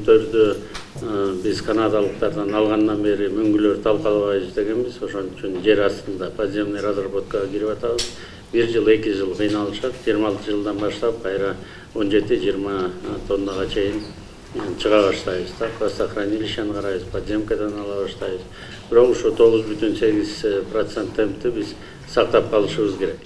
өнүмдөрдү биз канадалыктардан алгандан бери мөңгүлөр талкалабайбыз дегенбиз. Ошон үчүн жер астында подземный разработкага кирип атабыз. 1 жыл, 2 жыл кыйналышат. 26 жылдан баштап кайра 17-20 тоннага чейин чыга баштайбыз. Хвостохранилищени карайбыз, подземкадан ала баштайбыз. Бирок ошо 9,8% темпти биз сактап калышыбыз керек.